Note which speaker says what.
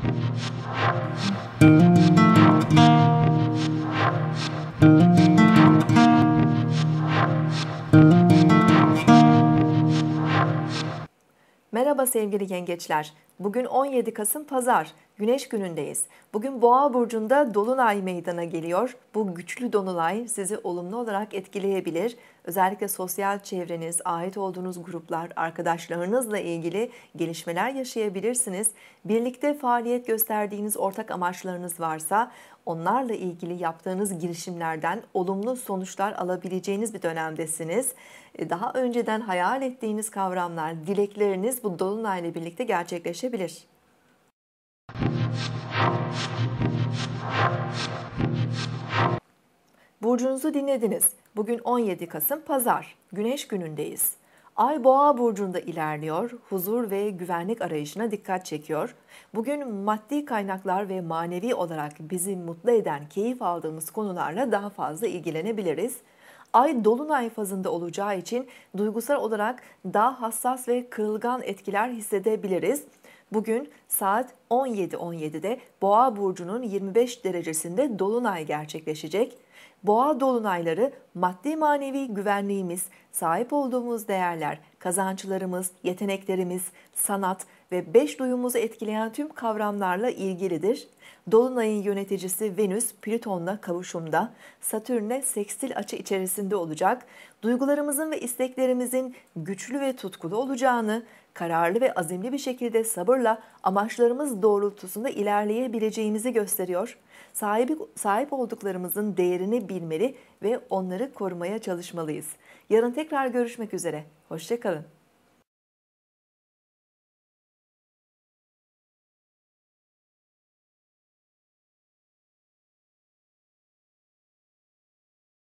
Speaker 1: Merhaba sevgili yengeçler. Bugün 17 Kasım Pazar, Güneş günündeyiz. Bugün Boğa burcunda dolunay meydana geliyor. Bu güçlü dolunay sizi olumlu olarak etkileyebilir. Özellikle sosyal çevreniz, ait olduğunuz gruplar, arkadaşlarınızla ilgili gelişmeler yaşayabilirsiniz. Birlikte faaliyet gösterdiğiniz ortak amaçlarınız varsa onlarla ilgili yaptığınız girişimlerden olumlu sonuçlar alabileceğiniz bir dönemdesiniz. Daha önceden hayal ettiğiniz kavramlar, dilekleriniz bu dolunayla birlikte gerçekleşebilir. Burcunuzu dinlediniz. Bugün 17 Kasım Pazar, Güneş günündeyiz. Ay Boğa burcunda ilerliyor, huzur ve güvenlik arayışına dikkat çekiyor. Bugün maddi kaynaklar ve manevi olarak bizi mutlu eden, keyif aldığımız konularla daha fazla ilgilenebiliriz. Ay dolunay fazında olacağı için duygusal olarak daha hassas ve kırılgan etkiler hissedebiliriz. Bugün saat 17.17'de Boğa burcunun 25 derecesinde dolunay gerçekleşecek. Boğa dolunayları maddi manevi güvenliğimiz, sahip olduğumuz değerler, kazançlarımız, yeteneklerimiz, sanat ve beş duyumuzu etkileyen tüm kavramlarla ilgilidir. Dolunayın yöneticisi Venüs, Plüton'la kavuşumda, Satürn'le sekstil açı içerisinde olacak. Duygularımızın ve isteklerimizin güçlü ve tutkulu olacağını, kararlı ve azimli bir şekilde sabırla amaçlarımız doğrultusunda ilerleyebileceğimizi gösteriyor. Sahip olduklarımızın değerini bilmeli ve onları korumaya çalışmalıyız. Yarın tekrar görüşmek üzere. Hoşça kalın.